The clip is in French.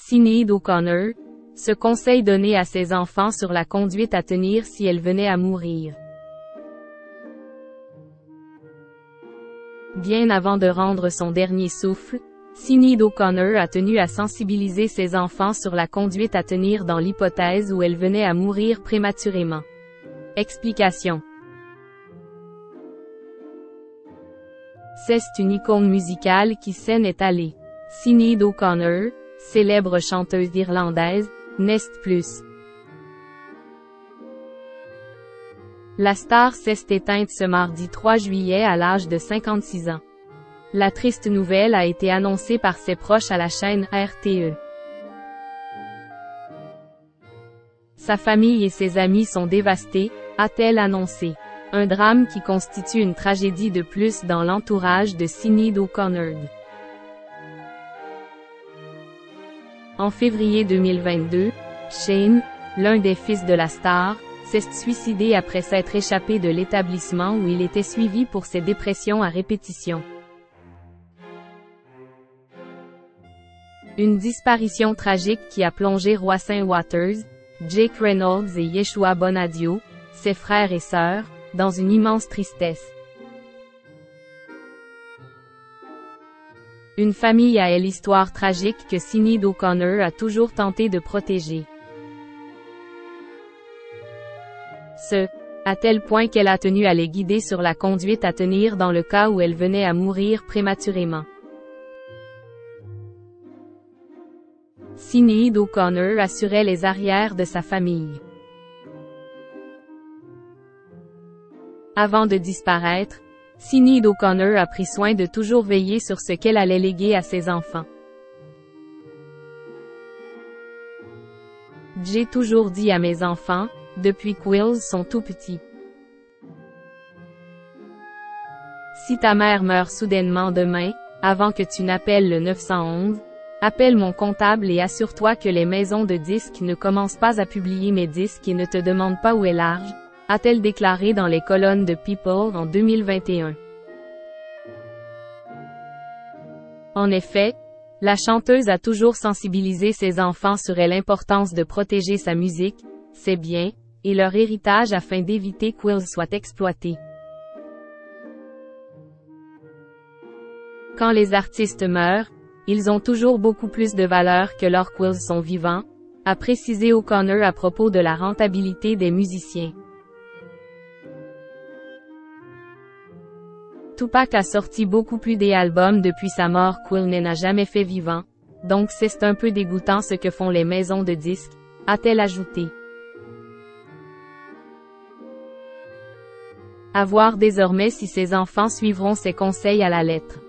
Sinéad O'Connor, ce conseil donné à ses enfants sur la conduite à tenir si elle venait à mourir. Bien avant de rendre son dernier souffle, Sinéad O'Connor a tenu à sensibiliser ses enfants sur la conduite à tenir dans l'hypothèse où elle venait à mourir prématurément. Explication. C'est une icône musicale qui s'en est allée. Sinéad O'Connor, célèbre chanteuse irlandaise, n'est plus. La star s'est éteinte ce mardi 3 juillet à l'âge de 56 ans. La triste nouvelle a été annoncée par ses proches à la chaîne RTE. Sa famille et ses amis sont dévastés, a-t-elle annoncé. Un drame qui constitue une tragédie de plus dans l'entourage de Sinéad O'Connor. En février 2022, Shane, l'un des fils de la star, s'est suicidé après s'être échappé de l'établissement où il était suivi pour ses dépressions à répétition. Une disparition tragique qui a plongé Roisin Waters, Jake Reynolds et Yeshua Bonadio, ses frères et sœurs, dans une immense tristesse. Une famille à elle histoire tragique que Sinéad O'Connor a toujours tenté de protéger. À tel point qu'elle a tenu à les guider sur la conduite à tenir dans le cas où elle venait à mourir prématurément. Sinéad O'Connor assurait les arrières de sa famille. Avant de disparaître, Sinéad O'Connor a pris soin de toujours veiller sur ce qu'elle allait léguer à ses enfants. J'ai toujours dit à mes enfants, depuis qu'ils sont tout petits. Si ta mère meurt soudainement demain, avant que tu n'appelles le 911, appelle mon comptable et assure-toi que les maisons de disques ne commencent pas à publier mes disques et ne te demandent pas où est l'argent, a-t-elle déclaré dans les colonnes de People en 2021. En effet, la chanteuse a toujours sensibilisé ses enfants sur l'importance de protéger sa musique, ses biens, et leur héritage afin d'éviter qu'ils soient exploités. Quand les artistes meurent, ils ont toujours beaucoup plus de valeur que lorsqu'ils sont vivants, a précisé O'Connor à propos de la rentabilité des musiciens. Tupac a sorti beaucoup plus d'albums depuis sa mort qu'il n'en a jamais fait vivant, donc c'est un peu dégoûtant ce que font les maisons de disques, a-t-elle ajouté. À voir désormais si ses enfants suivront ses conseils à la lettre.